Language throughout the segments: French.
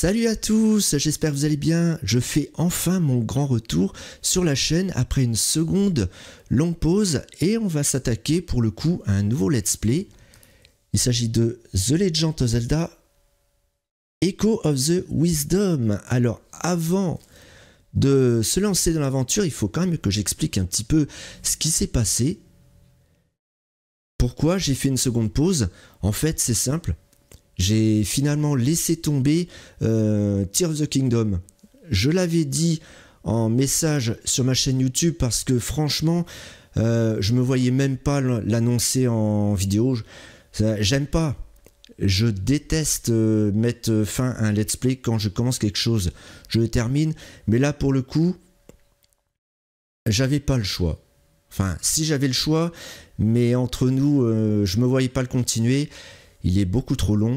Salut à tous, j'espère que vous allez bien. Je fais enfin mon grand retour sur la chaîne après une seconde longue pause et on va s'attaquer pour le coup à un nouveau let's play. Il s'agit de The Legend of Zelda Echo of the Wisdom. Alors avant de se lancer dans l'aventure, il faut quand même que j'explique un petit peu ce qui s'est passé. Pourquoi j'ai fait une seconde pause? En fait c'est simple. J'ai finalement laissé tomber Tears of the Kingdom. Je l'avais dit en message sur ma chaîne YouTube parce que franchement, je me voyais même pas l'annoncer en vidéo. J'aime pas. Je déteste mettre fin à un let's play quand je commence quelque chose. Je le termine, mais là pour le coup, j'avais pas le choix. Enfin, si j'avais le choix, mais entre nous, je me voyais pas le continuer. Il est beaucoup trop long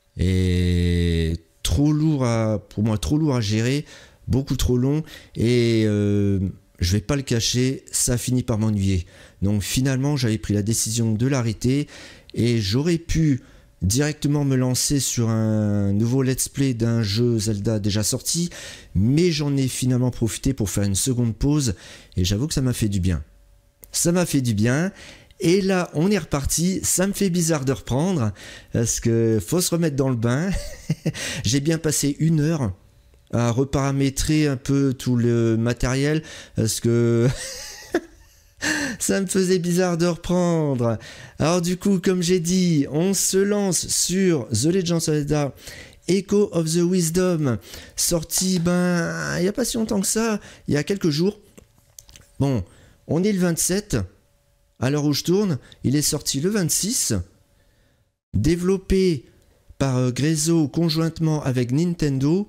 et trop lourd pour moi, trop lourd à gérer, beaucoup trop long et je vais pas le cacher, ça finit par m'ennuyer. Donc finalement, j'avais pris la décision de l'arrêter et j'aurais pu directement me lancer sur un nouveau let's play d'un jeu Zelda déjà sorti, mais j'en ai finalement profité pour faire une seconde pause et j'avoue que ça m'a fait du bien. Ça m'a fait du bien. Et là, on est reparti. Ça me fait bizarre de reprendre parce que faut se remettre dans le bain. J'ai bien passé 1 heure à reparamétrer un peu tout le matériel parce que ça me faisait bizarre de reprendre. Alors du coup, comme j'ai dit, on se lance sur The Legend of Zelda Echo of the Wisdom, sorti il n'y a pas si longtemps que ça, il y a quelques jours. Bon, on est le 27. À l'heure où je tourne, il est sorti le 26, développé par Grezzo conjointement avec Nintendo,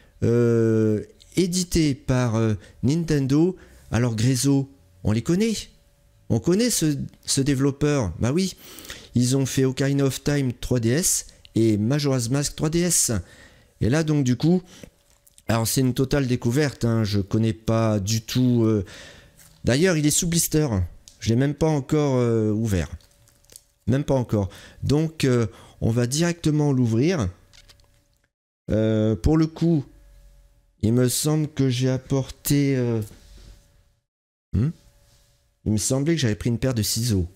édité par Nintendo. Alors Grezzo, on les connaît. On connaît ce développeur. Bah oui, ils ont fait Ocarina of Time 3DS et Majora's Mask 3DS. Et là donc du coup, alors c'est une totale découverte, hein, je connais pas du tout. D'ailleurs, il est sous blister. Je l'ai même pas encore ouvert. Même pas encore. Donc, on va directement l'ouvrir. Pour le coup, il me semble que j'ai apporté... Il me semblait que j'avais pris une paire de ciseaux.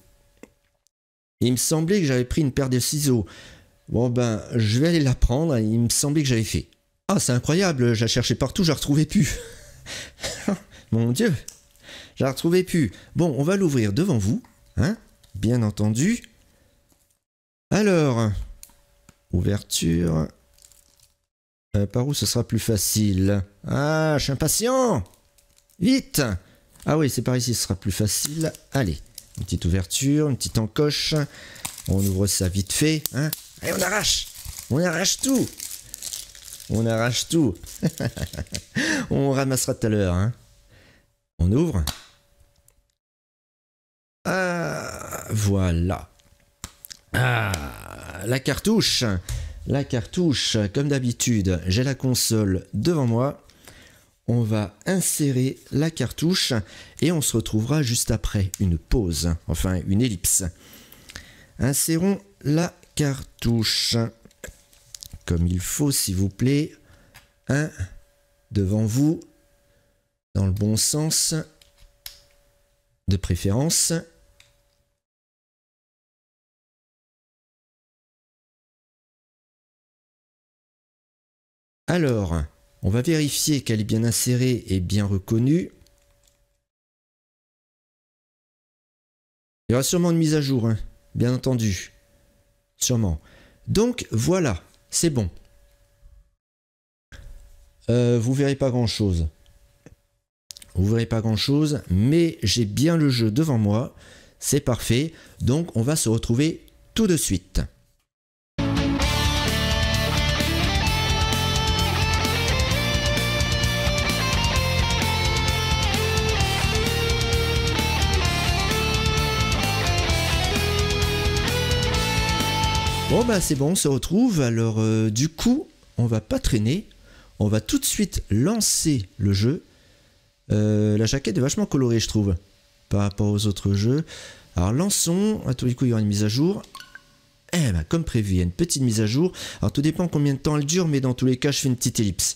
Bon ben, je vais aller la prendre. Il me semblait que j'avais fait. Ah, c'est incroyable. Je la cherchais partout, je la retrouvais plus. Mon Dieu. Je la retrouvais plus. Bon, on va l'ouvrir devant vous, hein, bien entendu. Alors, ouverture. Par où ce sera plus facile? Ah, je suis impatient. Vite. Ah oui, c'est par ici, ce sera plus facile. Allez, une petite ouverture, une petite encoche. On ouvre ça vite fait, hein. Allez, on arrache. On arrache tout. On arrache tout. On ramassera tout à l'heure, hein. On ouvre. Ah, voilà. Ah, la cartouche. La cartouche, comme d'habitude, j'ai la console devant moi. On va insérer la cartouche et on se retrouvera juste après une pause, enfin une ellipse. Insérons la cartouche comme il faut, s'il vous plaît. Un devant vous, dans le bon sens, de préférence. Alors, on va vérifier qu'elle est bien insérée et bien reconnue. Il y aura sûrement une mise à jour, hein, bien entendu. Sûrement. Donc, voilà, c'est bon. Vous verrez pas grand-chose. Vous verrez pas grand-chose, mais j'ai bien le jeu devant moi. C'est parfait. Donc, on va se retrouver tout de suite. Bon bah c'est bon, on se retrouve. Alors du coup, on va pas traîner. On va tout de suite lancer le jeu. La jaquette est vachement colorée, je trouve, par rapport aux autres jeux. Alors lançons. À tous les coups, il y aura une mise à jour. Eh ben, comme prévu, il y a une petite mise à jour. Alors tout dépend combien de temps elle dure, mais dans tous les cas, je fais une petite ellipse.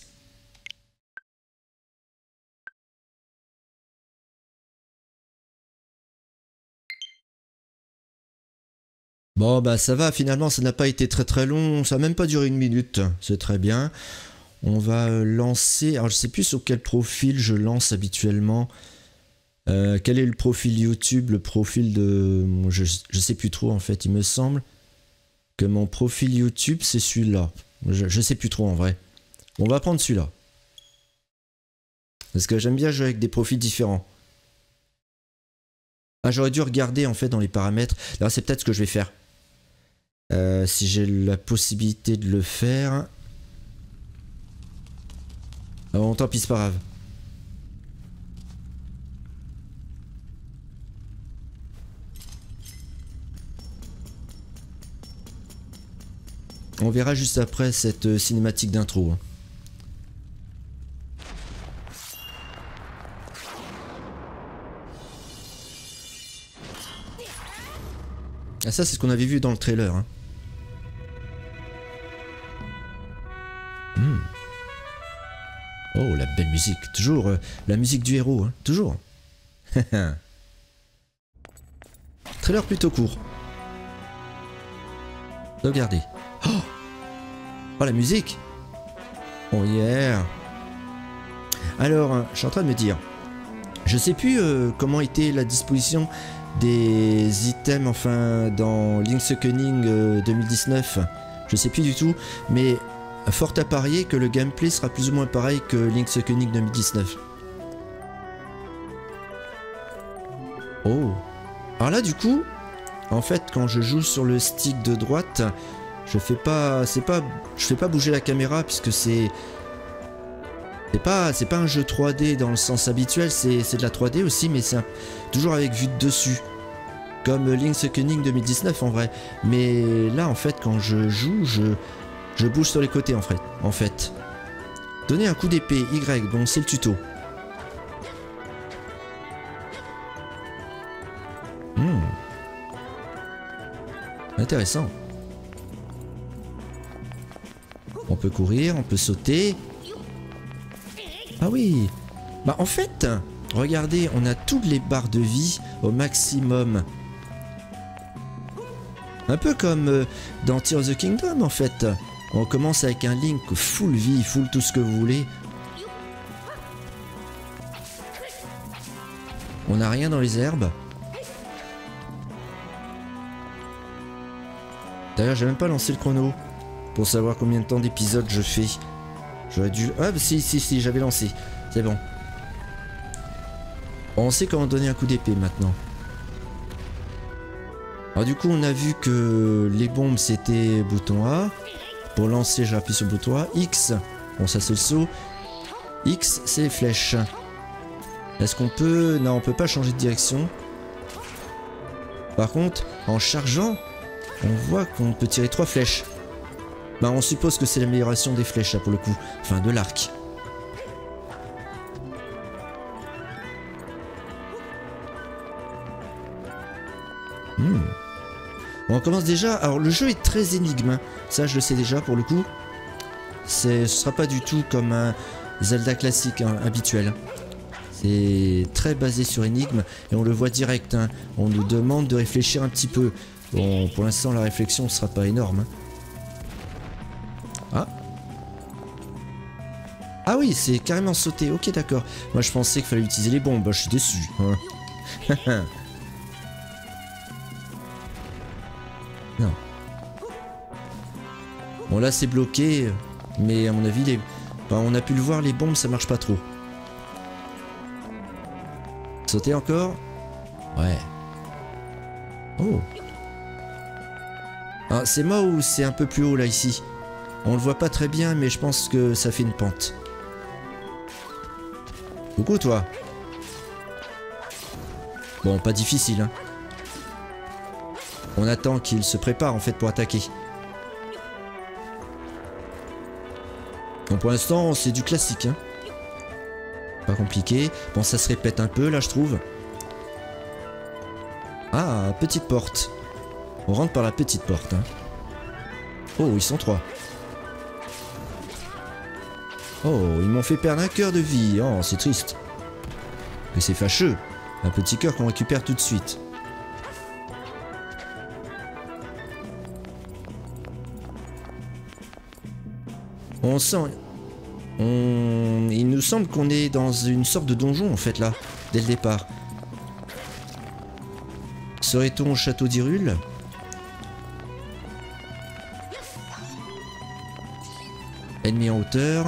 Bon bah ça va, finalement ça n'a pas été très très long, ça n'a même pas duré une minute, c'est très bien. On va lancer, alors je sais plus sur quel profil je lance habituellement. Quel est le profil YouTube, le profil de... Je sais plus trop en fait, il me semble que mon profil YouTube c'est celui-là. Je sais plus trop en vrai. On va prendre celui-là. Parce que j'aime bien jouer avec des profils différents. Ah j'aurais dû regarder en fait dans les paramètres. Là c'est peut-être ce que je vais faire. Si j'ai la possibilité de le faire. Ah bon, tant pis, c'est pas grave. On verra juste après cette cinématique d'intro. Hein. Ah ça c'est ce qu'on avait vu dans le trailer. Hein. Oh la belle musique, toujours la musique du héros, hein. Toujours. Trailer plutôt court. Regardez. Oh, oh la musique. Oh yeah. Alors, je suis en train de me dire, je sais plus comment était la disposition des items enfin dans Link's Awakening 2019. Je sais plus du tout, mais fort à parier que le gameplay sera plus ou moins pareil que Link's Awakening 2019. Oh. Alors là du coup, en fait quand je joue sur le stick de droite, je fais pas bouger la caméra puisque c'est pas un jeu 3D dans le sens habituel, c'est de la 3D aussi mais c'est toujours avec vue de dessus. Comme Link's Awakening 2019 en vrai. Mais là en fait quand je joue, je bouge sur les côtés en fait. Donner un coup d'épée, Y, bon c'est le tuto. Intéressant. On peut courir, on peut sauter. Ah oui. Bah en fait, regardez, on a toutes les barres de vie au maximum. Un peu comme dans Tears of the Kingdom en fait. On commence avec un Link full vie, full tout ce que vous voulez. On n'a rien dans les herbes. D'ailleurs, j'ai même pas lancé le chrono pour savoir combien de temps d'épisodes je fais. J'aurais dû... Ah, si, j'avais lancé. C'est bon. On sait comment donner un coup d'épée maintenant. Alors du coup, on a vu que les bombes, c'était bouton A. Pour lancer, j'appuie sur le bouton A. X, bon ça c'est le saut. X, c'est les flèches. Est-ce qu'on peut... Non, on peut pas changer de direction. Par contre, en chargeant, on voit qu'on peut tirer 3 flèches. Bah on suppose que c'est l'amélioration des flèches là pour le coup. Enfin de l'arc. On commence déjà. Alors le jeu est très énigme. Hein. Ça je le sais déjà pour le coup. Ce sera pas du tout comme un Zelda classique hein, habituel. C'est très basé sur énigme et on le voit direct. Hein. On nous demande de réfléchir un petit peu. Bon, pour l'instant la réflexion ne sera pas énorme. Hein. Ah. Ah oui, c'est carrément sauté. Ok, d'accord. Moi je pensais qu'il fallait utiliser les bombes. Bah, je suis déçu. Hein. Non. Bon là c'est bloqué, mais à mon avis les... Enfin, on a pu le voir, les bombes ça marche pas trop. Sauter encore? Ouais. Oh. Ah, c'est moi ou c'est un peu plus haut là ici? On le voit pas très bien mais je pense que ça fait une pente. Coucou toi. Bon pas difficile hein. On attend qu'il se prépare en fait pour attaquer. Donc pour l'instant c'est du classique hein. Pas compliqué. Bon ça se répète un peu là je trouve. Ah petite porte. On rentre par la petite porte hein. Oh, ils sont 3. Oh, ils m'ont fait perdre un cœur de vie. Oh, c'est triste. Mais c'est fâcheux. Un petit cœur qu'on récupère tout de suite. On sent... Il nous semble qu'on est dans une sorte de donjon en fait là, dès le départ. Serait-on au château d'Hyrule? Ennemi en hauteur.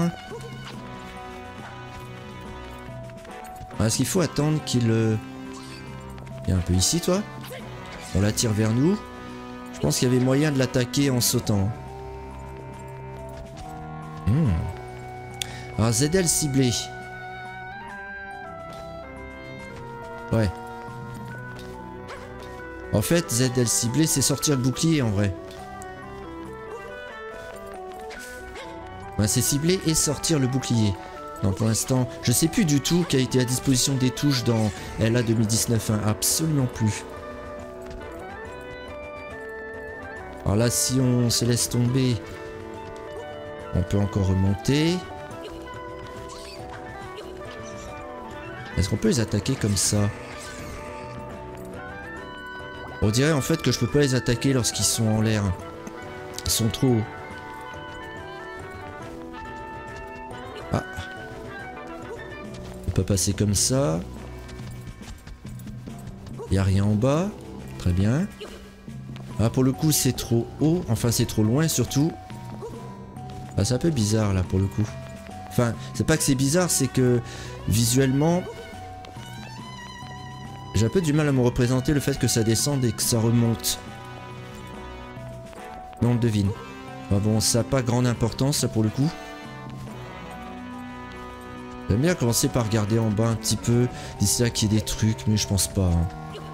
Est-ce qu'il faut attendre qu'il... Viens un peu ici toi. On l'attire vers nous. Je pense qu'il y avait moyen de l'attaquer en sautant. Alors ZL ciblé. Ouais. En fait ZL ciblé c'est sortir le bouclier en vrai. Ouais, c'est cibler et sortir le bouclier. Non, pour l'instant, je sais plus du tout quelle a été la disposition des touches dans LA 2019. Hein. Absolument plus. Alors là, si on se laisse tomber, on peut encore remonter. Est-ce qu'on peut les attaquer comme ça? On dirait en fait que je peux pas les attaquer lorsqu'ils sont en l'air. Ils sont trop hauts. Ah. On peut passer comme ça. Il n'y a rien en bas. Très bien. Ah, pour le coup, c'est trop haut. Enfin, c'est trop loin surtout. Ah, c'est un peu bizarre là pour le coup. Enfin, c'est pas que c'est bizarre, c'est que visuellement, j'ai un peu du mal à me représenter le fait que ça descende et que ça remonte. Mais on le devine. Ah bon, ça n'a pas grande importance ça pour le coup. J'aime bien commencer par regarder en bas un petit peu, d'ici là qu'il y ait des trucs, mais je pense pas. Hein.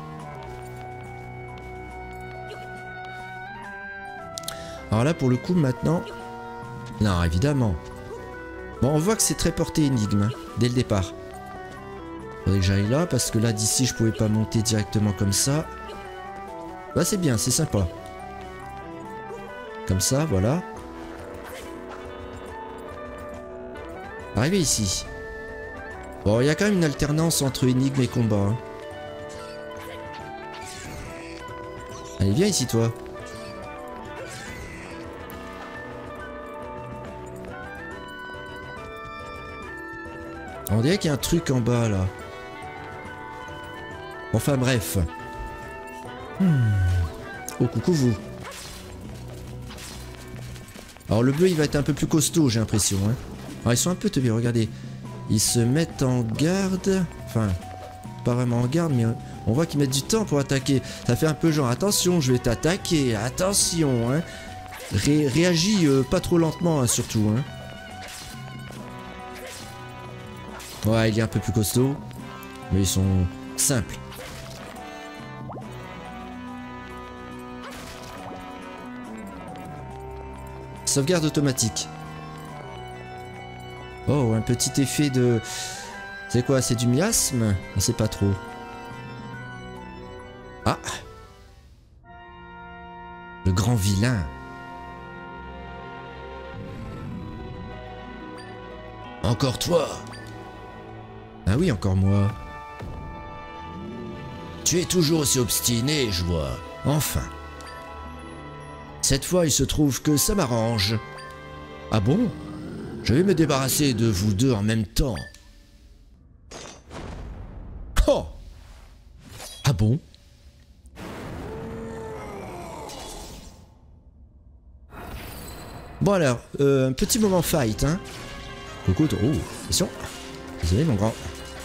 Alors là pour le coup maintenant... Non évidemment. Bon on voit que c'est très porté énigme, hein, dès le départ. Faudrait que j'aille là, parce que là d'ici je pouvais pas monter directement comme ça. Bah c'est bien, c'est sympa. Comme ça, voilà. Arrivé ici. Bon, il y a quand même une alternance entre énigme et combat. Hein. Allez, viens ici, toi. On dirait qu'il y a un truc en bas, là. Enfin, bref. Oh, coucou, vous. Alors, le bleu, il va être un peu plus costaud, j'ai l'impression. Hein. Alors, ils sont un peu teubés, regardez. Ils se mettent en garde. Enfin, pas vraiment en garde, mais on voit qu'ils mettent du temps pour attaquer. Ça fait un peu genre, attention, je vais t'attaquer. Attention, hein. Réagis pas trop lentement, hein, surtout. Hein. Ouais, il est un peu plus costaud. Mais ils sont simples. Sauvegarde automatique. Oh, un petit effet de... C'est quoi? C'est du miasme? On sait pas trop. Ah! Le grand vilain. Encore toi? Ah oui, encore moi. Tu es toujours aussi obstiné, je vois. Enfin. Cette fois, il se trouve que ça m'arrange. Ah bon? Je vais me débarrasser de vous deux en même temps. Oh! Ah bon? Bon alors, un petit moment fight, hein. Coucou, oh, attention. Désolé, mon grand.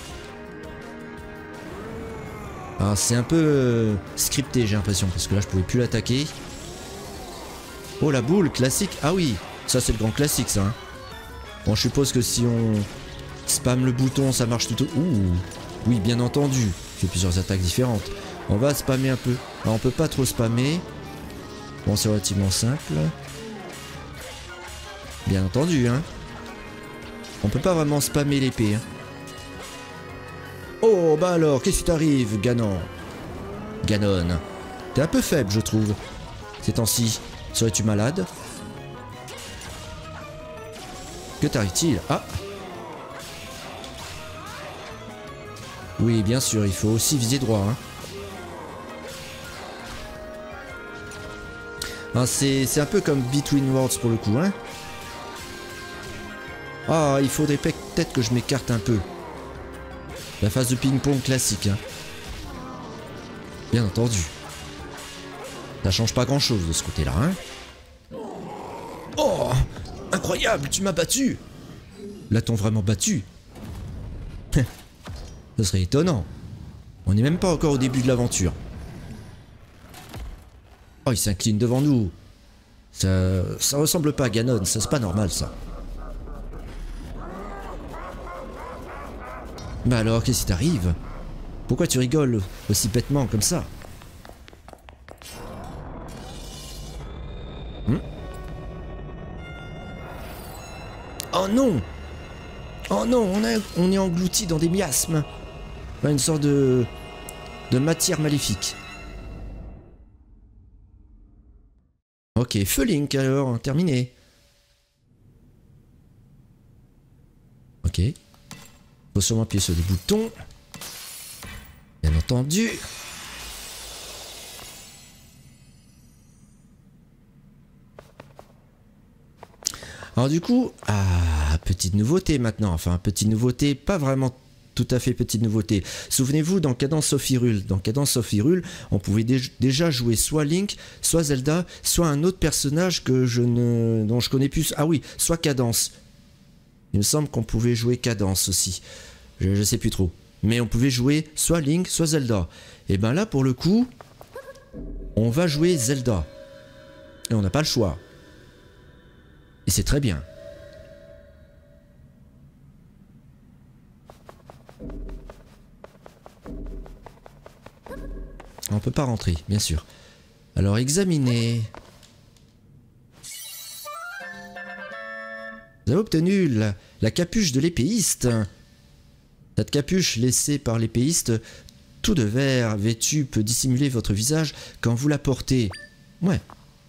Alors, c'est un peu scripté, j'ai l'impression, parce que là, je pouvais plus l'attaquer. Oh, la boule, classique. Ah oui, ça, c'est le grand classique, ça, hein. Bon, je suppose que si on spam le bouton, ça marche tout... Ouh, oui, bien entendu. Il fait plusieurs attaques différentes. On va spammer un peu. Alors, on peut pas trop spammer. Bon, c'est relativement simple. Bien entendu, hein. On peut pas vraiment spammer l'épée, hein. Oh, bah alors, qu'est-ce qui t'arrive, Ganon? Ganon. T'es un peu faible, je trouve. Ces temps-ci. Serais-tu malade? Que t'arrive-t-il? Ah! Oui, bien sûr, il faut aussi viser droit. Hein. Ah, c'est un peu comme Between Worlds pour le coup. Hein. Ah, il faudrait peut-être que je m'écarte un peu. La phase de ping-pong classique. Hein. Bien entendu. Ça change pas grand-chose de ce côté-là. Hein. Oh! Incroyable, tu m'as battu! L'a-t-on vraiment battu? Ce serait étonnant. On n'est même pas encore au début de l'aventure. Oh, il s'incline devant nous. Ça ressemble pas à Ganon, ça c'est pas normal ça. Bah alors, qu'est-ce qui t'arrive? Pourquoi tu rigoles aussi bêtement comme ça? Oh non! Oh non, on est englouti dans des miasmes. Enfin, une sorte de matière maléfique. Ok, feu Link alors, terminé. Ok. Faut sûrement appuyer sur des boutons. Bien entendu. Alors du coup, petite nouveauté maintenant. Enfin, petite nouveauté, pas vraiment tout à fait petite nouveauté. Souvenez-vous, dans Cadence of Hyrule, on pouvait déjà jouer soit Link, soit Zelda, soit un autre personnage dont je connais plus. Ah oui, soit Cadence. Il me semble qu'on pouvait jouer Cadence aussi. Je sais plus trop. Mais on pouvait jouer soit Link, soit Zelda. Et ben là, pour le coup, on va jouer Zelda. Et on n'a pas le choix. Et c'est très bien. On peut pas rentrer, bien sûr. Alors, examiner. Vous avez obtenu la capuche de l'épéiste. Cette capuche laissée par l'épéiste, tout de verre vêtu, peut dissimuler votre visage quand vous la portez. Ouais.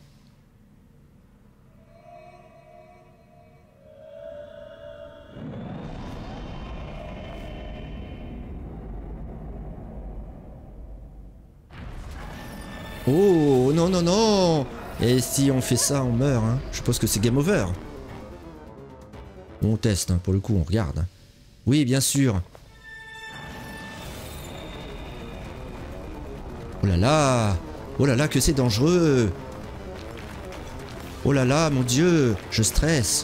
Oh, non, non, non! Et si on fait ça, on meurt, hein. Je suppose que c'est game over. On teste, hein, pour le coup, on regarde. Oui, bien sûr. Oh là là! Oh là là, que c'est dangereux! Oh là là, mon Dieu, je stresse.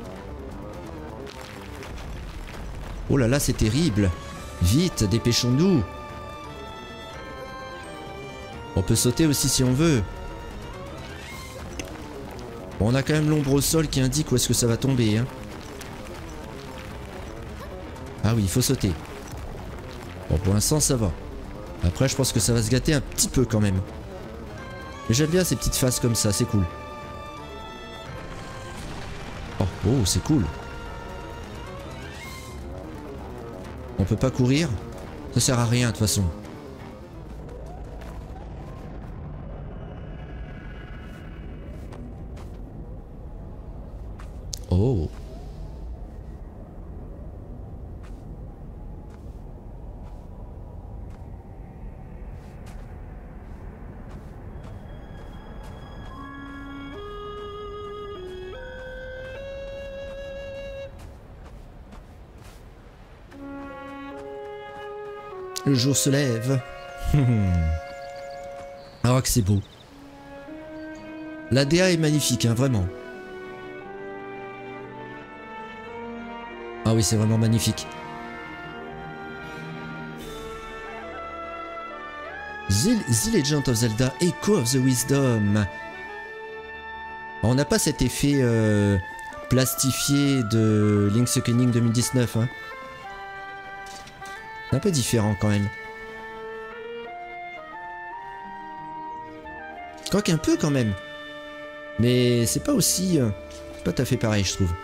Oh là là, c'est terrible. Vite, dépêchons-nous. On peut sauter aussi si on veut. Bon, on a quand même l'ombre au sol qui indique où est-ce que ça va tomber. Hein. Ah oui, il faut sauter. Bon, pour l'instant, ça va. Après, je pense que ça va se gâter un petit peu quand même. Mais j'aime bien ces petites phases comme ça, c'est cool. Oh, c'est cool. On peut pas courir. Ça sert à rien de toute façon. Oh. Le jour se lève. Alors que c'est beau. La DA est magnifique, hein, vraiment. Ah oui, c'est vraiment magnifique. The Legend of Zelda Echo of the Wisdom. On n'a pas cet effet plastifié de Link's Awakening 2019. Hein. C'est un peu différent quand même. Quoique un peu quand même. Mais c'est pas aussi... pas tout à fait pareil, je trouve.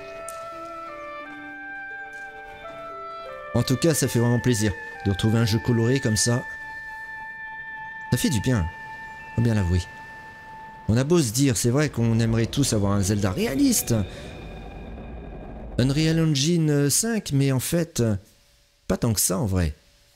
En tout cas, ça fait vraiment plaisir de retrouver un jeu coloré comme ça. Ça fait du bien, faut bien l'avouer. On a beau se dire, c'est vrai qu'on aimerait tous avoir un Zelda réaliste. Unreal Engine 5, mais en fait, pas tant que ça en vrai.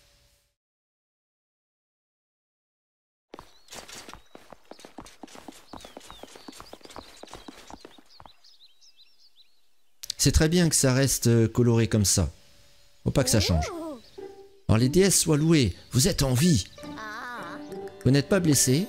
C'est très bien que ça reste coloré comme ça. Faut pas que ça change. Alors les déesses soient louées, vous êtes en vie. Vous n'êtes pas blessé.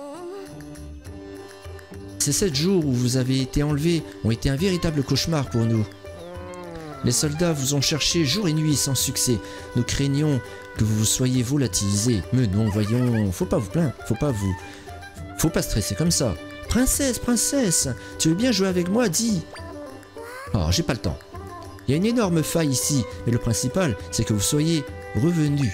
Ces 7 jours où vous avez été enlevés ont été un véritable cauchemar pour nous. Les soldats vous ont cherché jour et nuit sans succès. Nous craignons que vous soyez volatilisés. Mais non, voyons, faut pas vous plaindre, faut pas stresser comme ça. Princesse, princesse, tu veux bien jouer avec moi, dis. Oh, j'ai pas le temps. Il y a une énorme faille ici, mais le principal, c'est que vous soyez revenus.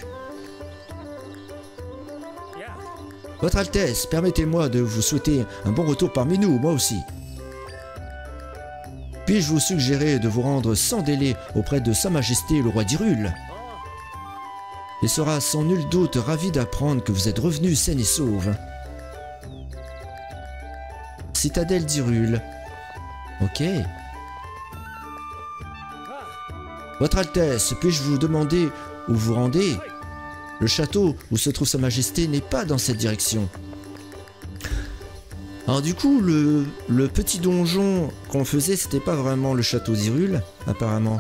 Votre Altesse, permettez-moi de vous souhaiter un bon retour parmi nous, moi aussi. Puis-je vous suggérer de vous rendre sans délai auprès de Sa Majesté le roi d'Hyrule? Il sera sans nul doute ravi d'apprendre que vous êtes revenu sain et sauve. Citadelle d'Hyrule. Ok. Votre Altesse, puis-je vous demander où vous rendez? Le château où se trouve Sa Majesté n'est pas dans cette direction. Alors du coup, le petit donjon qu'on faisait, c'était pas vraiment le château d'Hyrule, apparemment.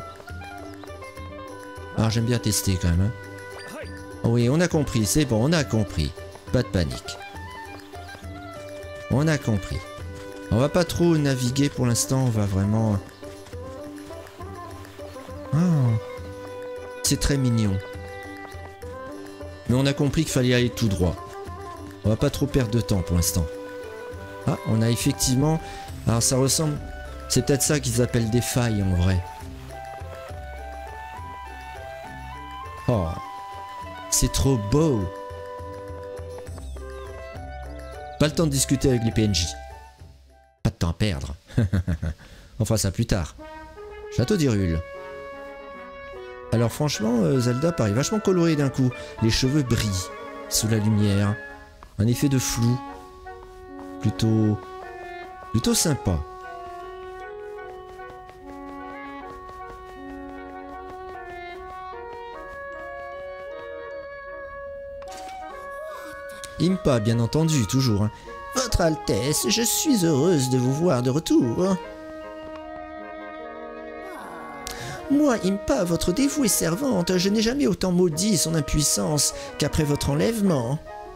Alors j'aime bien tester quand même. Hein. Oh oui, on a compris, c'est bon, on a compris. Pas de panique. On a compris. On va pas trop naviguer pour l'instant, on va vraiment... Oh, c'est très mignon. Mais on a compris qu'il fallait aller tout droit. On va pas trop perdre de temps pour l'instant. Ah, on a effectivement... Alors ça ressemble... C'est peut-être ça qu'ils appellent des failles en vrai. Oh, c'est trop beau. Pas le temps de discuter avec les PNJ. Pas de temps à perdre. On fera ça plus tard. Château d'Hyrule. Alors franchement, Zelda paraît vachement coloré d'un coup. Les cheveux brillent sous la lumière. Un effet de flou. Plutôt sympa. Impa, bien entendu, toujours. Hein. Votre Altesse, je suis heureuse de vous voir de retour. Moi, Impa, votre dévouée servante, je n'ai jamais autant maudit son impuissance qu'après votre enlèvement.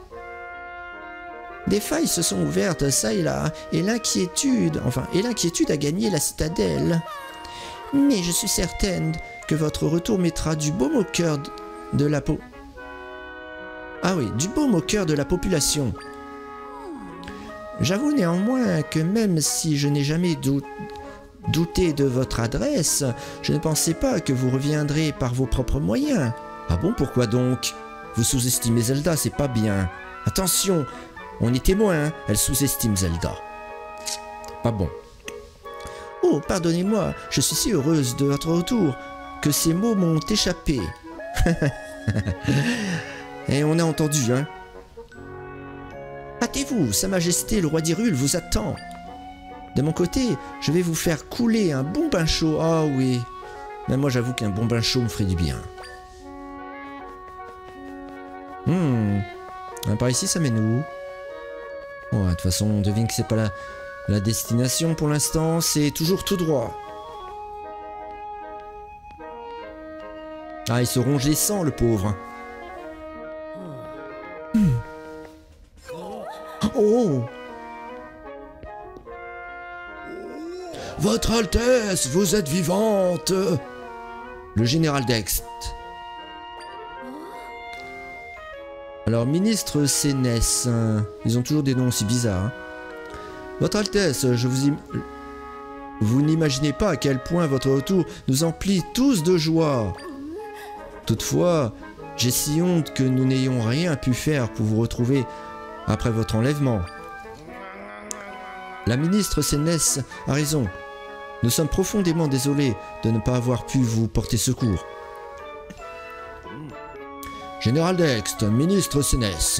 Des failles se sont ouvertes ça et là, et l'inquiétude a gagné la citadelle. Mais je suis certaine que votre retour mettra du baume au cœur de la du baume au cœur de la population. J'avoue néanmoins que même si je n'ai jamais douté de votre adresse, je ne pensais pas que vous reviendrez par vos propres moyens. Ah bon, pourquoi donc? Vous sous-estimez Zelda, c'est pas bien. Attention, on est témoin, elle sous-estime Zelda. Pas bon. Oh, pardonnez-moi, je suis si heureuse de votre retour que ces mots m'ont échappé. Et on a entendu, hein. Hâtez-vous, Sa Majesté le roi d'Hyrule vous attend. De mon côté, je vais vous faire couler un bon bain chaud. Ah oui. Mais moi j'avoue qu'un bon bain chaud me ferait du bien. Par ici ça mène où? Oh, de toute façon on devine que c'est pas la destination pour l'instant. C'est toujours tout droit. Ah, il se ronge les sangs le pauvre. Oh! Votre Altesse, vous êtes vivante! Le général Dext. Alors, ministre Sénès. Ils ont toujours des noms aussi bizarres. Hein. Votre Altesse, vous n'imaginez pas à quel point votre retour nous emplit tous de joie. Toutefois, j'ai si honte que nous n'ayons rien pu faire pour vous retrouver après votre enlèvement. La ministre Sénès a raison. Nous sommes profondément désolés de ne pas avoir pu vous porter secours. Général Dext, ministre Sénès.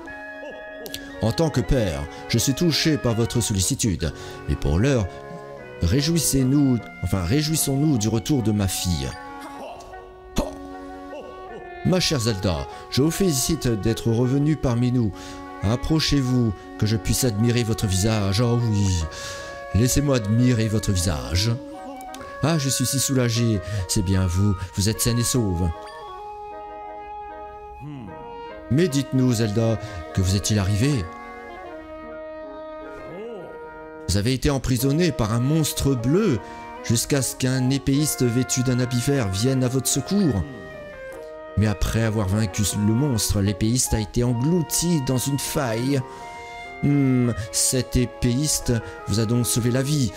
En tant que père, je suis touché par votre sollicitude, et pour l'heure, Réjouissons-nous du retour de ma fille. Oh, ma chère Zelda, je vous félicite d'être revenue parmi nous. Approchez-vous, que je puisse admirer votre visage. Oh oui, laissez-moi admirer votre visage. Ah, je suis si soulagé. C'est bien vous, vous êtes saine et sauve. Mais dites-nous, Zelda, que vous est-il arrivé? Vous avez été emprisonné par un monstre bleu jusqu'à ce qu'un épéiste vêtu d'un habit vert vienne à votre secours. Mais après avoir vaincu le monstre, l'épéiste a été englouti dans une faille. Cet épéiste vous a donc sauvé la vie.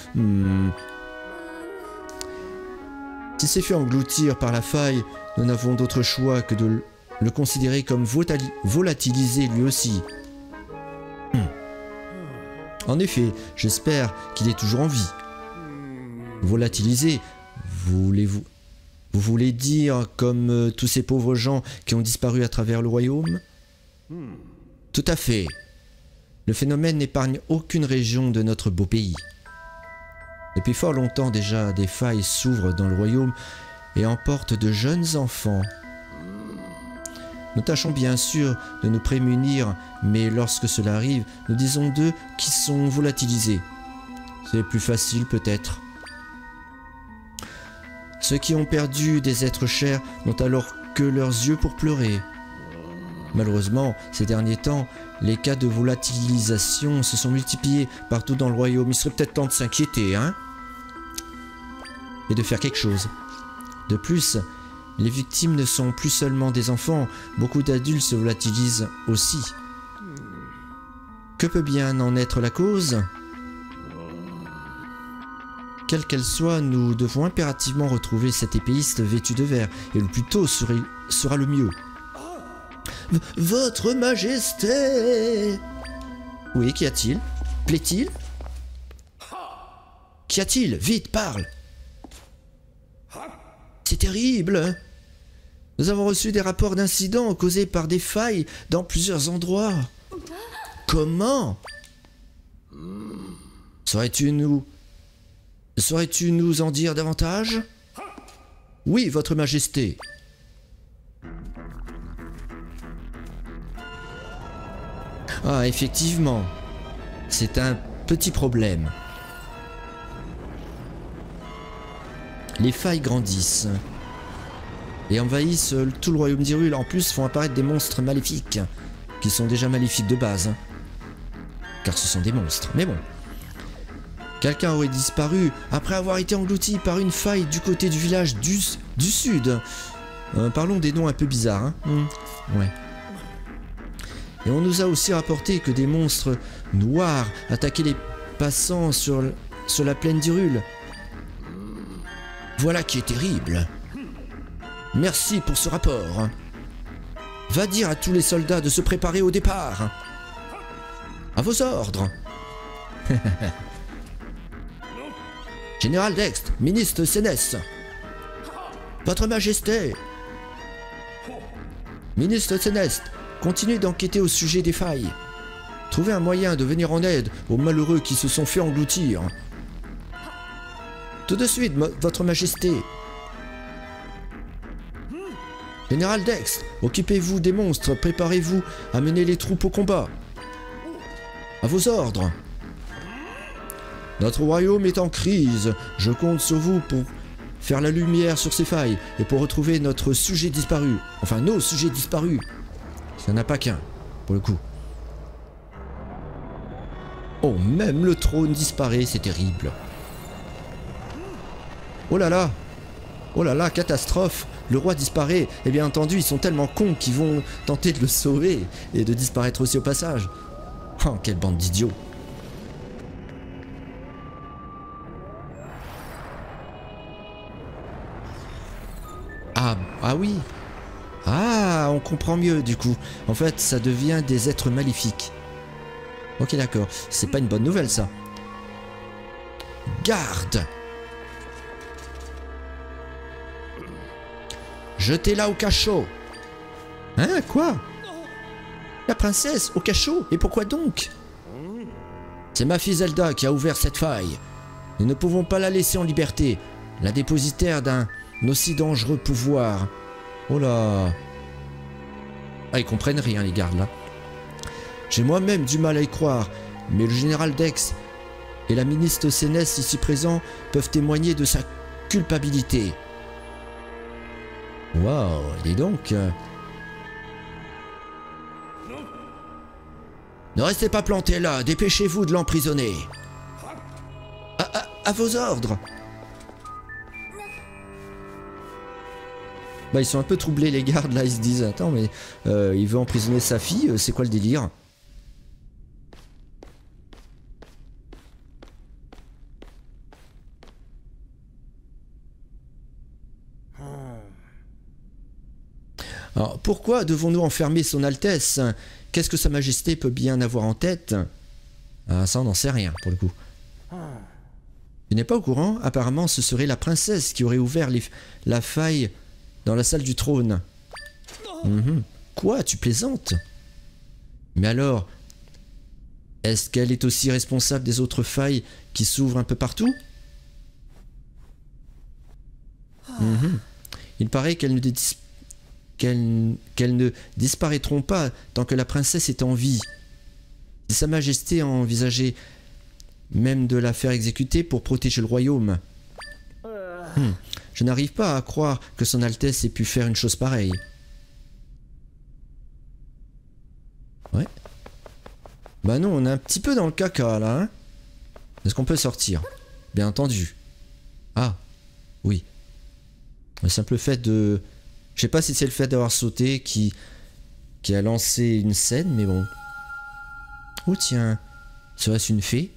S'il s'est fait engloutir par la faille, nous n'avons d'autre choix que de le considérer comme volatilisé lui aussi. En effet, j'espère qu'il est toujours en vie. Volatilisé, vous voulez dire comme tous ces pauvres gens qui ont disparu à travers le royaume? Tout à fait. Le phénomène n'épargne aucune région de notre beau pays. Depuis fort longtemps déjà, des failles s'ouvrent dans le royaume et emportent de jeunes enfants. Nous tâchons bien sûr de nous prémunir, mais lorsque cela arrive, nous disons d'eux qui sont volatilisés. C'est plus facile peut-être. Ceux qui ont perdu des êtres chers n'ont alors que leurs yeux pour pleurer. Malheureusement, ces derniers temps, les cas de volatilisation se sont multipliés partout dans le royaume. Il serait peut-être temps de s'inquiéter, hein? Et de faire quelque chose. De plus, les victimes ne sont plus seulement des enfants, beaucoup d'adultes se volatilisent aussi. Que peut bien en être la cause? Quelle qu'elle soit, nous devons impérativement retrouver cet épéiste vêtu de vert, et le plus tôt sera le mieux. Votre Majesté! Oui, qu'y a-t-il? Plaît-il? Qu'y a-t-il? Vite, parle! C'est terrible! Nous avons reçu des rapports d'incidents causés par des failles dans plusieurs endroits. Comment? Saurais-tu nous en dire davantage? Oui, Votre Majesté. Ah, effectivement, c'est un petit problème. Les failles grandissent et envahissent tout le royaume d'Hyrule. En plus, font apparaître des monstres maléfiques, qui sont déjà maléfiques de base, car ce sont des monstres. Mais bon, quelqu'un aurait disparu après avoir été englouti par une faille du côté du village du sud. Parlons des noms un peu bizarres, hein. Ouais. Et on nous a aussi rapporté que des monstres noirs attaquaient les passants sur la plaine d'Hyrule. Voilà qui est terrible. Merci pour ce rapport. Va dire à tous les soldats de se préparer au départ. À vos ordres. Général Dextre, ministre Sénès. Votre Majesté. Ministre Sénès, continuez d'enquêter au sujet des failles. Trouvez un moyen de venir en aide aux malheureux qui se sont fait engloutir. Tout de suite, Votre Majesté. Général Dextre, occupez-vous des monstres, préparez-vous à mener les troupes au combat. À vos ordres. Notre royaume est en crise. Je compte sur vous pour faire la lumière sur ces failles et pour retrouver notre sujet disparu. Enfin, nos sujets disparus. Il n'y en a pas qu'un, pour le coup. Oh, même le trône disparaît, c'est terrible. Oh là là! Oh là là, catastrophe! Le roi disparaît. Et bien entendu, ils sont tellement cons qu'ils vont tenter de le sauver et de disparaître aussi au passage. Oh, quelle bande d'idiots! Ah oui! Ah, on comprend mieux du coup. En fait, ça devient des êtres maléfiques. Ok, d'accord. C'est pas une bonne nouvelle, ça. Garde! Jetez-la au cachot! Hein, quoi? La princesse, au cachot? Et pourquoi donc? C'est ma fille Zelda qui a ouvert cette faille. Nous ne pouvons pas la laisser en liberté, la dépositaire d'un aussi dangereux pouvoir. Oh là. Ah, ils comprennent rien, les gardes, là. J'ai moi-même du mal à y croire, mais le général Dex et la ministre Sénès ici présents peuvent témoigner de sa culpabilité. Waouh, dis donc. Ne restez pas plantés là, dépêchez-vous de l'emprisonner. À vos ordres. Bah, ils sont un peu troublés, les gardes, là, ils se disent, attends, mais il veut emprisonner sa fille, c'est quoi le délire? Alors, pourquoi devons-nous enfermer son Altesse? Qu'est-ce que Sa Majesté peut bien avoir en tête? Ah, ça, on n'en sait rien, pour le coup. Tu n'es pas au courant? Apparemment, ce serait la princesse qui aurait ouvert la faille dans la salle du trône. Quoi? Tu plaisantes? Mais alors, est-ce qu'elle est aussi responsable des autres failles qui s'ouvrent un peu partout? Il paraît qu'elles ne disparaîtront pas tant que la princesse est en vie. Si Sa Majesté a envisagé même de la faire exécuter pour protéger le royaume. Je n'arrive pas à croire que son Altesse ait pu faire une chose pareille. Ouais. Bah non, on est un petit peu dans le caca là. Hein. Est-ce qu'on peut sortir? Bien entendu. Ah, oui. Le simple fait de... Je sais pas si c'est le fait d'avoir sauté qui a lancé une scène, mais bon. Oh tiens, serait-ce une fée?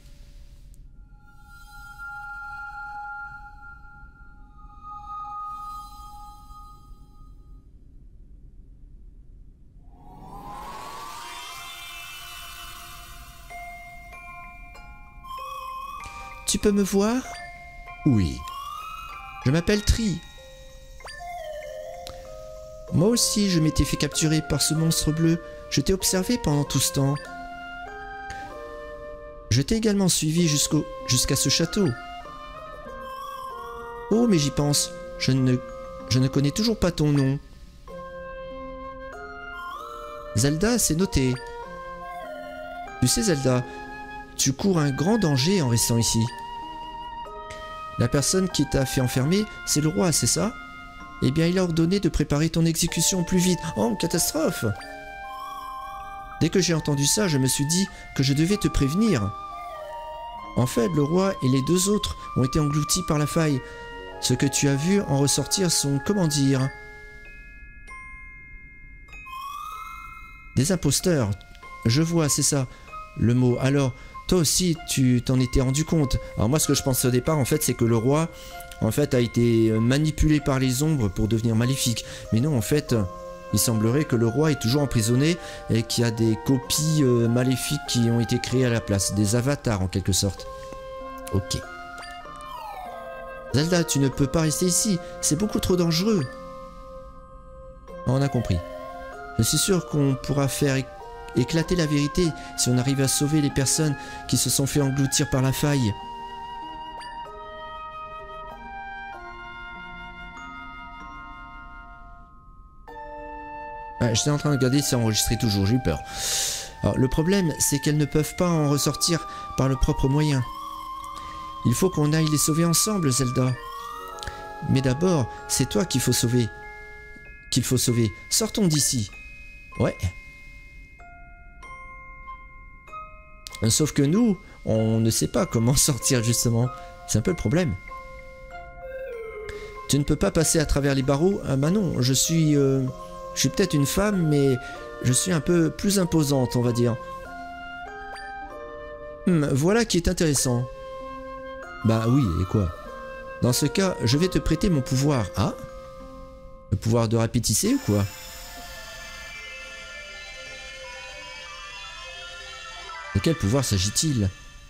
Tu peux me voir? Oui. Je m'appelle Tri. Moi aussi, je m'étais fait capturer par ce monstre bleu. Je t'ai observé pendant tout ce temps. Je t'ai également suivi jusqu'à ce château. Oh, mais j'y pense. Je ne connais toujours pas ton nom. Zelda, c'est noté. Tu sais, Zelda, tu cours un grand danger en restant ici. La personne qui t'a fait enfermer, c'est le roi, c'est ça? Eh bien, il a ordonné de préparer ton exécution plus vite. Oh, catastrophe! Dès que j'ai entendu ça, je me suis dit que je devais te prévenir. En fait, le roi et les deux autres ont été engloutis par la faille. Ce que tu as vu en ressortir sont, comment dire... Des imposteurs. Je vois, c'est ça, le mot. Alors, toi aussi, tu t'en étais rendu compte. Alors moi, ce que je pensais au départ, en fait, c'est que le roi... En fait, a été manipulé par les ombres pour devenir maléfique. Mais non, en fait, il semblerait que le roi est toujours emprisonné et qu'il y a des copies maléfiques qui ont été créées à la place. Des avatars, en quelque sorte. Ok. Zelda, tu ne peux pas rester ici. C'est beaucoup trop dangereux. On a compris. Je suis sûr qu'on pourra faire éclater la vérité si on arrive à sauver les personnes qui se sont fait engloutir par la faille. J'étais en train de regarder si ça enregistrait toujours, j'ai eu peur. Alors, le problème, c'est qu'elles ne peuvent pas en ressortir par le propre moyen. Il faut qu'on aille les sauver ensemble, Zelda. Mais d'abord, c'est toi qu'il faut sauver. Sortons d'ici. Ouais. Sauf que nous, on ne sait pas comment sortir, justement. C'est un peu le problème. Tu ne peux pas passer à travers les barreaux? Ah bah non, je suis peut-être une femme, mais je suis un peu plus imposante, on va dire. Voilà qui est intéressant. Bah oui, et quoi? Dans ce cas, je vais te prêter mon pouvoir. Ah? Le pouvoir de rapetisser ou quoi? De quel pouvoir s'agit-il?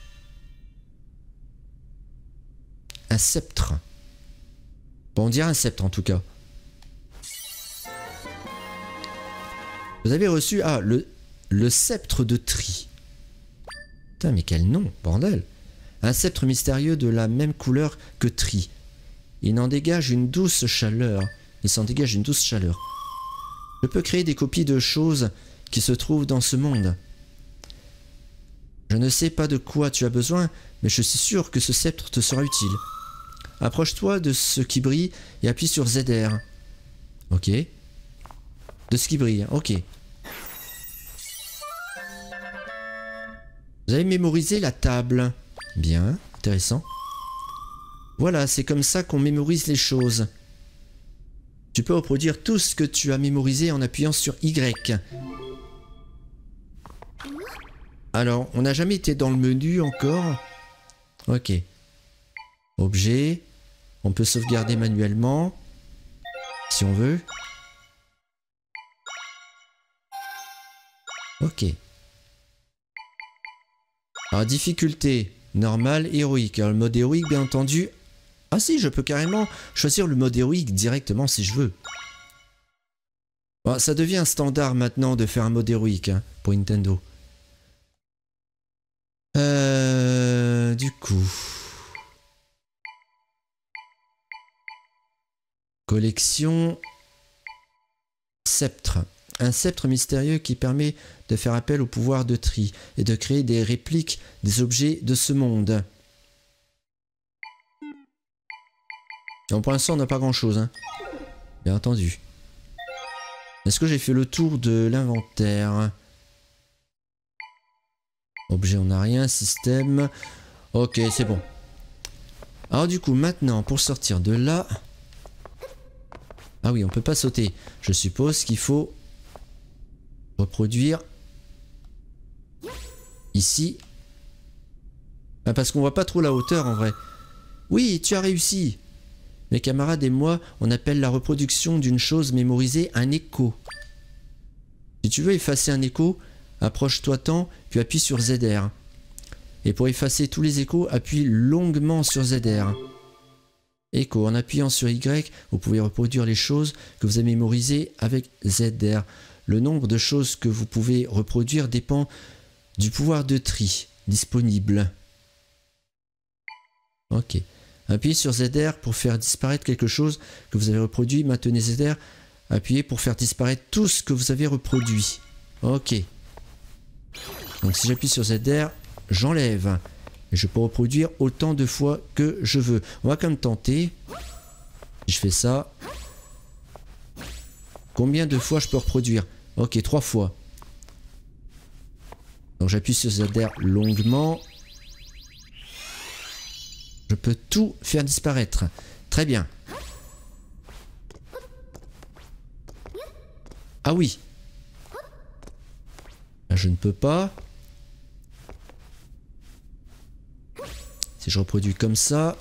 Un sceptre. Bon, on dirait un sceptre en tout cas. Vous avez reçu... Ah, le sceptre de Tri. Putain, mais quel nom, bordel. Un sceptre mystérieux de la même couleur que Tri. Il en dégage une douce chaleur. Il s'en dégage une douce chaleur. Je peux créer des copies de choses qui se trouvent dans ce monde. Je ne sais pas de quoi tu as besoin, mais je suis sûr que ce sceptre te sera utile. Approche-toi de ce qui brille et appuie sur ZR. Ok. De ce qui brille, ok. Vous avez mémorisé la table. Bien, intéressant. Voilà, c'est comme ça qu'on mémorise les choses. Tu peux reproduire tout ce que tu as mémorisé en appuyant sur Y. Alors, on n'a jamais été dans le menu encore. Ok. Objet. On peut sauvegarder manuellement. Si on veut. Ok. Alors, difficulté. Normale, héroïque. Alors, le mode héroïque, bien entendu. Ah si, je peux carrément choisir le mode héroïque directement si je veux. Bon, ça devient un standard maintenant de faire un mode héroïque hein, pour Nintendo. Du coup... Collection... Sceptre. Un sceptre mystérieux qui permet de faire appel au pouvoir de Tri et de créer des répliques des objets de ce monde. Bon, pour l'instant, on n'a pas grand-chose. Hein. Bien entendu. Est-ce que j'ai fait le tour de l'inventaire? Objet, on n'a rien. Système. Ok, c'est bon. Alors du coup, maintenant, pour sortir de là... Ah oui, on peut pas sauter. Je suppose qu'il faut reproduire ici. Ah, parce qu'on voit pas trop la hauteur en vrai. Oui, tu as réussi. Mes camarades et moi, on appelle la reproduction d'une chose mémorisée un écho. Si tu veux effacer un écho, approche-toi tant, puis appuie sur ZR. Et pour effacer tous les échos, appuie longuement sur ZR. Écho, en appuyant sur Y, vous pouvez reproduire les choses que vous avez mémorisées avec ZR. Le nombre de choses que vous pouvez reproduire dépend du pouvoir de tri disponible. Ok. Appuyez sur ZR pour faire disparaître quelque chose que vous avez reproduit. Maintenez ZR. Appuyez pour faire disparaître tout ce que vous avez reproduit. Ok. Donc si j'appuie sur ZR, j'enlève. Et je peux reproduire autant de fois que je veux. On va quand même tenter. Si je fais ça. Combien de fois je peux reproduire? Ok, 3 fois. Donc j'appuie sur ZR longuement. Je peux tout faire disparaître. Très bien. Ah oui. Là, je ne peux pas. Si je reproduis comme ça.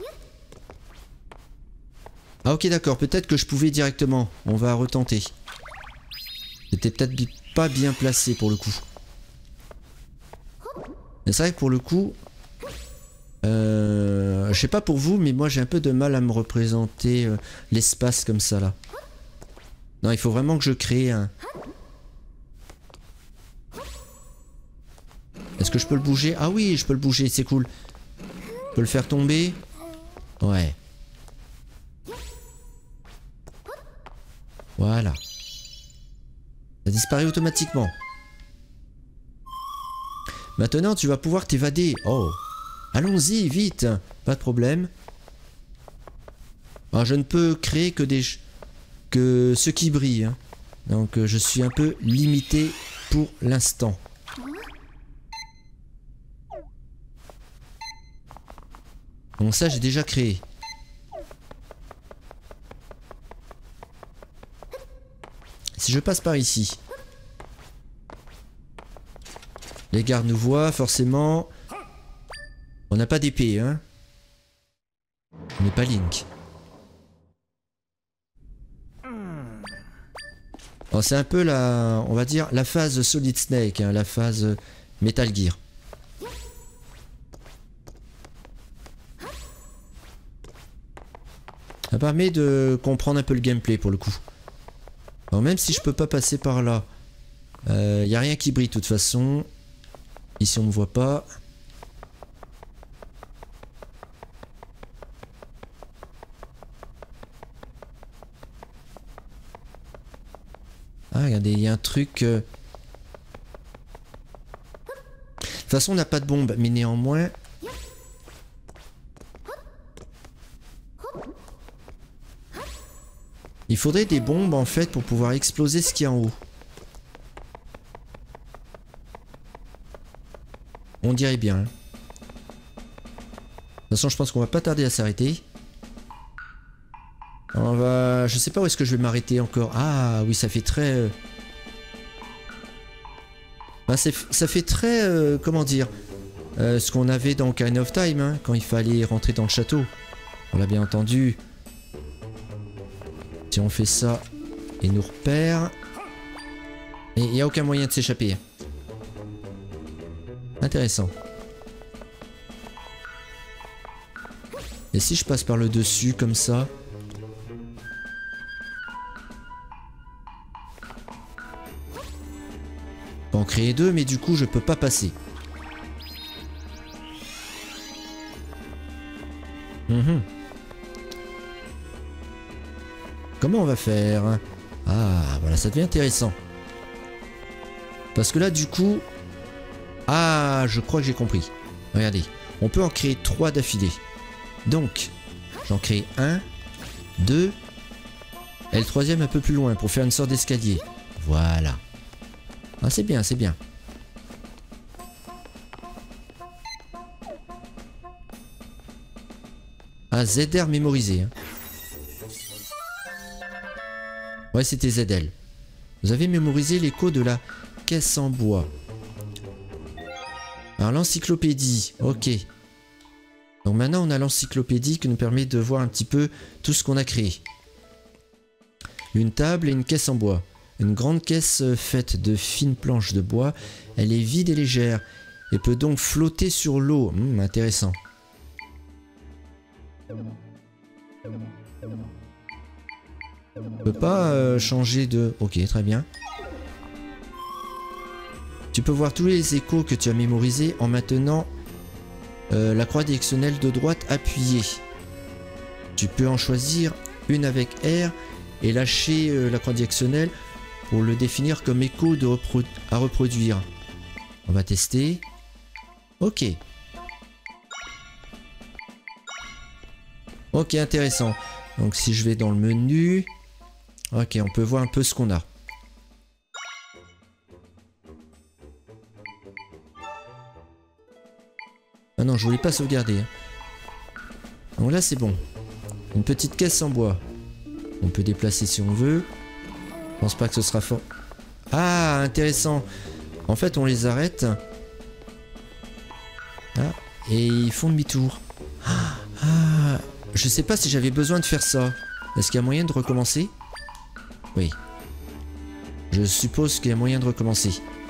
Ah ok d'accord, peut-être que je pouvais directement. On va retenter. C'était peut-être pas bien placé pour le coup. Mais c'est vrai que pour le coup... je sais pas pour vous, mais moi j'ai un peu de mal à me représenter l'espace comme ça là. Non, il faut vraiment que je crée un... Est-ce que je peux le bouger? Ah oui, je peux le bouger, c'est cool. Je peux le faire tomber? Ouais. Voilà. Ça disparaît automatiquement. Maintenant, tu vas pouvoir t'évader. Oh. Allons-y, vite. Pas de problème. Alors, je ne peux créer que que ce qui brille. Hein. Donc, je suis un peu limité pour l'instant. Bon, ça, j'ai déjà créé. Si je passe par ici. Les gardes nous voient, forcément. On n'a pas d'épée, hein. On n'est pas Link. C'est un peu la... On va dire la phase Solid Snake, hein, la phase Metal Gear. Ça permet de comprendre un peu le gameplay pour le coup. Alors même si je peux pas passer par là. Y a rien qui brille de toute façon. Ici on ne voit pas. Ah, regardez, il y a un truc... De toute façon, on n'a pas de bombe, mais néanmoins... Il faudrait des bombes, en fait, pour pouvoir exploser ce qu'il y a en haut. On dirait bien. De toute façon, je pense qu'on va pas tarder à s'arrêter. On va... Je sais pas où est-ce que je vais m'arrêter encore. Ah, oui, ça fait très... Ben, ça fait très... comment dire ce qu'on avait dans Ocarina of Time, hein, quand il fallait rentrer dans le château. On l'a bien entendu. Si on fait ça, il nous repère. Et il n'y a aucun moyen de s'échapper. Intéressant. Et si je passe par le dessus, comme ça... Je peux en créer deux, mais du coup, je peux pas passer. Comment on va faire? Ah, voilà, ça devient intéressant. Parce que là, du coup... Ah, je crois que j'ai compris. Regardez, on peut en créer 3 d'affilée. Donc, j'en crée 1, 2, et le troisième un peu plus loin pour faire une sorte d'escalier. Voilà. Ah, c'est bien, c'est bien. Ah, ZR mémorisé. Hein. Ouais, c'était ZL. Vous avez mémorisé l'écho de la caisse en bois. Alors, l'encyclopédie. Ok. Donc maintenant, on a l'encyclopédie qui nous permet de voir un petit peu tout ce qu'on a créé. Une table et une caisse en bois. Une grande caisse faite de fines planches de bois. Elle est vide et légère et peut donc flotter sur l'eau. Intéressant. On peut pas changer de... Ok, très bien. Tu peux voir tous les échos que tu as mémorisés en maintenant la croix directionnelle de droite appuyée. Tu peux en choisir une avec R et lâcher la croix directionnelle pour le définir comme écho à reproduire. On va tester. Ok. Ok, intéressant. Donc si je vais dans le menu... Ok, on peut voir un peu ce qu'on a. Ah non, je voulais pas sauvegarder. Hein. Donc là, c'est bon. Une petite caisse en bois. On peut déplacer si on veut. Je pense pas que ce sera fort. Ah, intéressant. En fait, on les arrête. Ah, et ils font demi-tour. Ah, je sais pas si j'avais besoin de faire ça. Est-ce qu'il y a moyen de recommencer? Oui. Je suppose qu'il y a moyen de recommencer.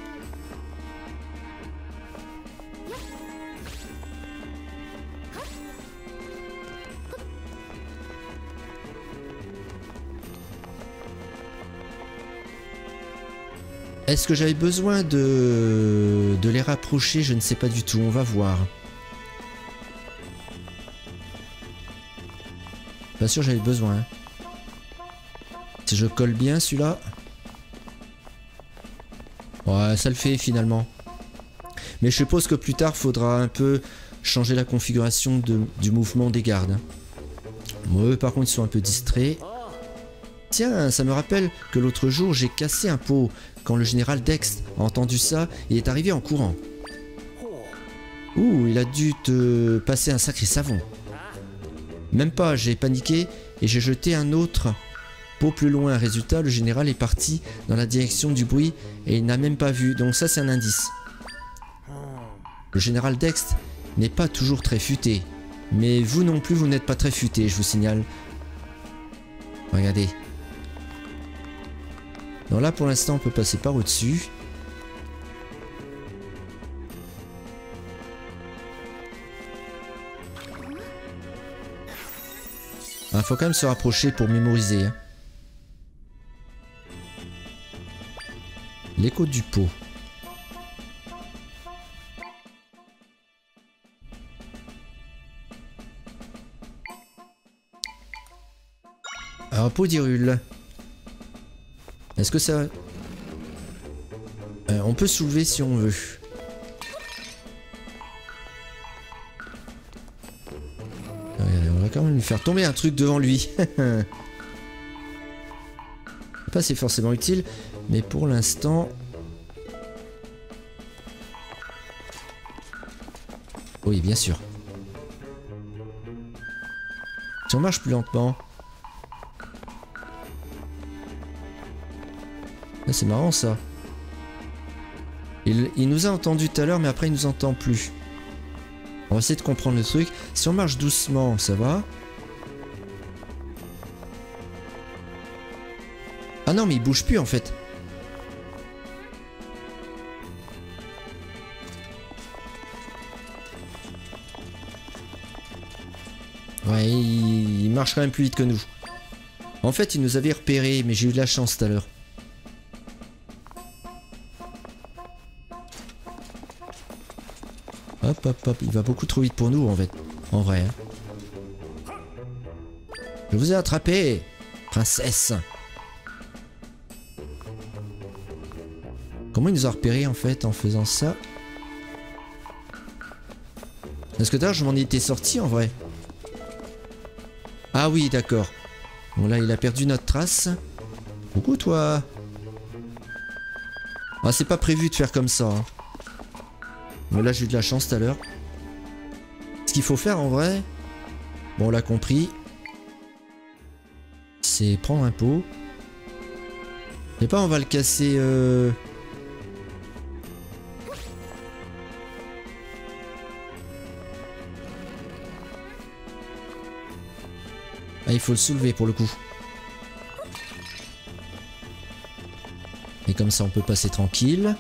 Est-ce que j'avais besoin de les rapprocher? Je ne sais pas du tout, on va voir. Pas sûr j'avais besoin. Hein. Si je colle bien celui-là... Ouais, ça le fait finalement. Mais je suppose que plus tard, faudra un peu changer la configuration du mouvement des gardes. Hein. Eux, par contre, ils sont un peu distraits. Tiens, ça me rappelle que l'autre jour, j'ai cassé un pot. Quand le général Dex a entendu ça, il est arrivé en courant. Ouh, il a dû te passer un sacré savon. Même pas, j'ai paniqué et j'ai jeté un autre pot plus loin. Résultat, le général est parti dans la direction du bruit et il n'a même pas vu. Donc ça, c'est un indice. Le général Dex n'est pas toujours très futé. Mais vous non plus, vous n'êtes pas très futé, je vous signale. Regardez. Donc là, pour l'instant, on peut passer par au-dessus. Il faut quand même se rapprocher pour mémoriser. Hein. L'écho du pot. Alors, pot d'Hyrule. Est-ce que ça... On peut soulever si on veut. On va quand même lui faire tomber un truc devant lui. Pas c'est forcément utile, mais pour l'instant... Oui, bien sûr. Si on marche plus lentement... Ah, c'est marrant ça. Il nous a entendu tout à l'heure, mais après il nous entend plus. On va essayer de comprendre le truc. Si on marche doucement, ça va. Ah non, mais il bouge plus en fait. Ouais, il marche quand même plus vite que nous. En fait, il nous avait repéré, mais j'ai eu de la chance tout à l'heure. Hop, hop, hop. Il va beaucoup trop vite pour nous, en fait. En vrai. Hein. Je vous ai attrapé, princesse. Comment il nous a repéré, en fait, en faisant ça? Parce que d'ailleurs, je m'en étais sorti, en vrai. Ah oui, d'accord. Bon, là, il a perdu notre trace. Coucou, toi. Ah, c'est pas prévu de faire comme ça. Hein. Mais là, j'ai eu de la chance tout à l'heure. Ce qu'il faut faire, en vrai... Bon, on l'a compris. C'est prendre un pot. Et pas, on va le casser... Ah, il faut le soulever pour le coup. Et comme ça, on peut passer tranquille.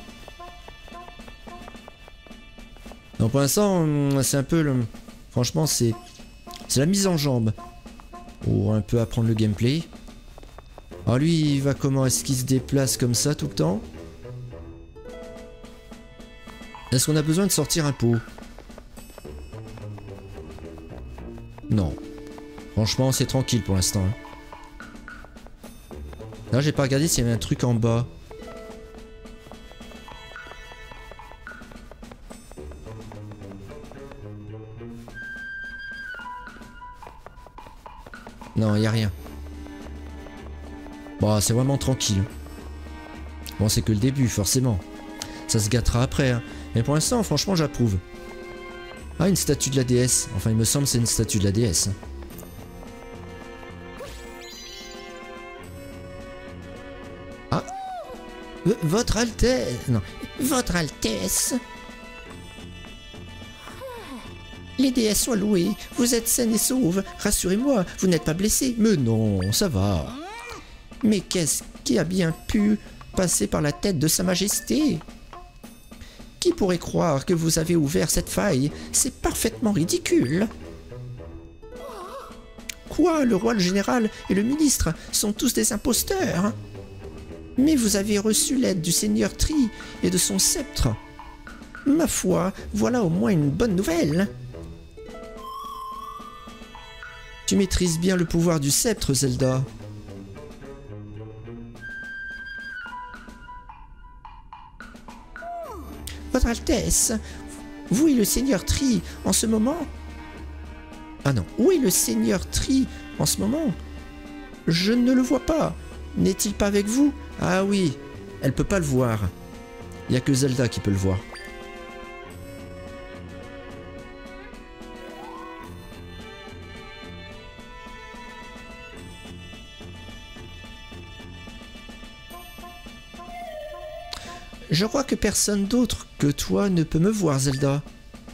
Donc pour l'instant, c'est un peu le... Franchement, c'est la mise en jambe. Pour un peu apprendre le gameplay. Alors lui, il va comment? Est-ce qu'il se déplace comme ça tout le temps? Est-ce qu'on a besoin de sortir un pot? Non. Franchement, c'est tranquille pour l'instant. Là, j'ai pas regardé s'il y avait un truc en bas. Non, il n'y a rien. Bon, c'est vraiment tranquille. Bon, c'est que le début, forcément. Ça se gâtera après. Hein. Mais pour l'instant, franchement, j'approuve. Ah, une statue de la déesse. Enfin, il me semble que c'est une statue de la déesse. Ah. Votre Altesse. Non. Votre Altesse. Les déesses soient louées, vous êtes saine et sauve, rassurez-moi, vous n'êtes pas blessé. Mais non, ça va. Mais qu'est-ce qui a bien pu passer par la tête de Sa Majesté? Qui pourrait croire que vous avez ouvert cette faille? C'est parfaitement ridicule. Quoi, le roi, le général et le ministre sont tous des imposteurs? Mais vous avez reçu l'aide du seigneur Tri et de son sceptre. Ma foi, voilà au moins une bonne nouvelle. Tu maîtrises bien le pouvoir du sceptre, Zelda. Votre Altesse, vous et le Seigneur Tri en ce moment... Ah non, où est le Seigneur Tri en ce moment? Je ne le vois pas. N'est-il pas avec vous? Ah oui, elle peut pas le voir. Il n'y a que Zelda qui peut le voir. Je crois que personne d'autre que toi ne peut me voir, Zelda.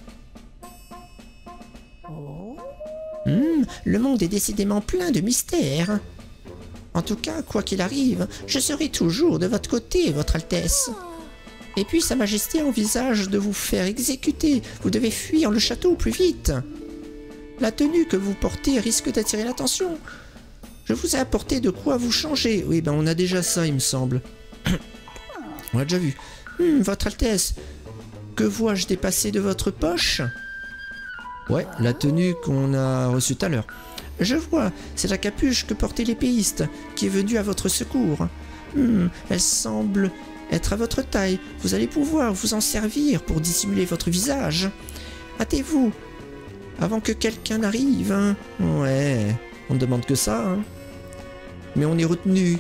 Le monde est décidément plein de mystères. En tout cas, quoi qu'il arrive, je serai toujours de votre côté, votre Altesse. Et puis Sa Majesté envisage de vous faire exécuter. Vous devez fuir le château au plus vite. La tenue que vous portez risque d'attirer l'attention. Je vous ai apporté de quoi vous changer. Oui, ben on a déjà ça, il me semble. On l'a déjà vu. Votre Altesse, que vois-je dépasser de votre poche? Ouais, la tenue qu'on a reçue tout à l'heure. Je vois, c'est la capuche que portait l'épéiste, qui est venue à votre secours. Elle semble être à votre taille. Vous allez pouvoir vous en servir pour dissimuler votre visage. Hâtez-vous, avant que quelqu'un n'arrive. Hein. Ouais, on ne demande que ça. Hein. Mais on est retenu.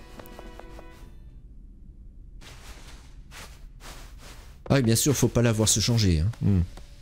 Ah, et bien sûr, faut pas la voir se changer. Hein.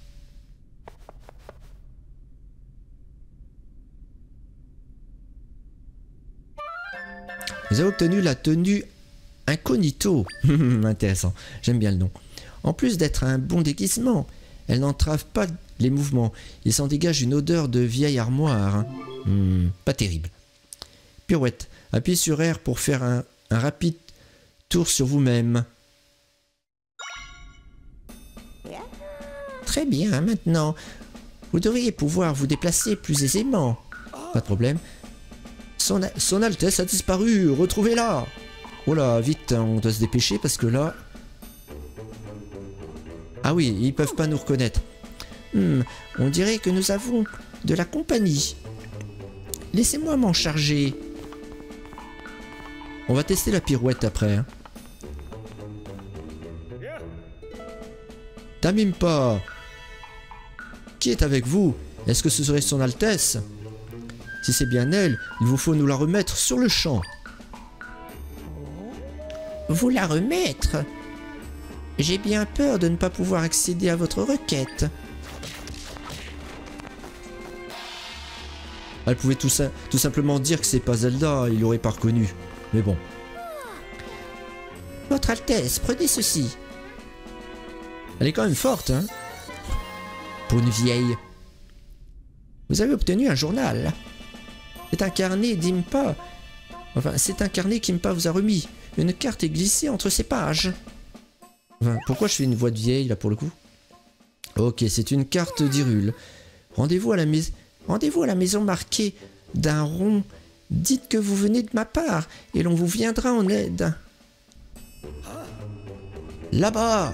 Vous avez obtenu la tenue incognito. Intéressant, j'aime bien le nom. En plus d'être un bon déguisement, elle n'entrave pas les mouvements. Il s'en dégage une odeur de vieille armoire. Hein. Pas terrible. Pirouette. Appuyez sur R pour faire un rapide tour sur vous-même. Très bien, maintenant, vous devriez pouvoir vous déplacer plus aisément. Pas de problème. Son Altesse a disparu, retrouvez-la. Oh là, vite, on doit se dépêcher parce que là... Ah oui, ils peuvent pas nous reconnaître. On dirait que nous avons de la compagnie. Laissez-moi m'en charger. On va tester la pirouette après. Hein. T'amime pas. Qui est avec vous? Est-ce que ce serait son Altesse? Si c'est bien elle, il vous faut nous la remettre sur le champ. Vous la remettre? J'ai bien peur de ne pas pouvoir accéder à votre requête. Elle pouvait tout simplement dire que c'est pas Zelda, il l'aurait pas reconnu. Mais bon. Votre Altesse, prenez ceci. Elle est quand même forte, hein? Pour une vieille. Vous avez obtenu un journal. C'est un carnet d'Impa. Enfin, c'est un carnet qu'Impa vous a remis. Une carte est glissée entre ses pages. Enfin, pourquoi je fais une voix de vieille, là, pour le coup? Ok, c'est une carte d'Hyrule. Rendez-vous à la maison marquée d'un rond. Dites que vous venez de ma part, et l'on vous viendra en aide. Là-bas!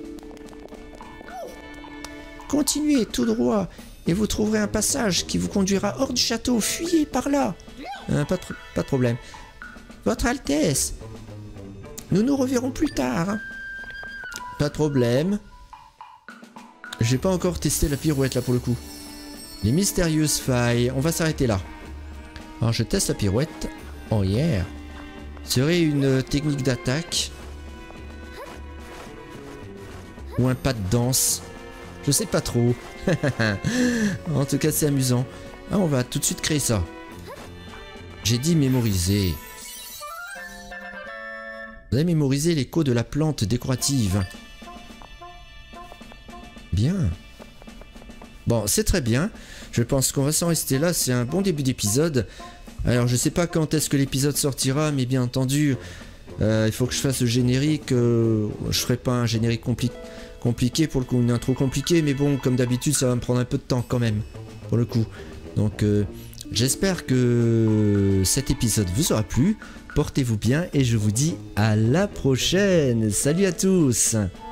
Continuez tout droit, et vous trouverez un passage qui vous conduira hors du château. Fuyez par là. Pas de problème. Votre Altesse, nous nous reverrons plus tard. Pas de problème. J'ai pas encore testé la pirouette là pour le coup. Les mystérieuses failles. On va s'arrêter là. Alors je teste la pirouette. Oh yeah. Serait une technique d'attaque. Ou un pas de danse. Je sais pas trop. En tout cas c'est amusant. Ah, on va tout de suite créer ça. J'ai dit mémoriser. Vous avez mémorisé l'écho de la plante décorative. Bien. Bon, c'est très bien. Je pense qu'on va s'en rester là. C'est un bon début d'épisode. Alors, je sais pas quand est-ce que l'épisode sortira, mais bien entendu, il faut que je fasse le générique. Je ferai pas un générique compliqué pour le coup, une intro compliquée, mais bon, comme d'habitude, ça va me prendre un peu de temps quand même, pour le coup. Donc, j'espère que cet épisode vous aura plu. Portez-vous bien et je vous dis à la prochaine. Salut à tous!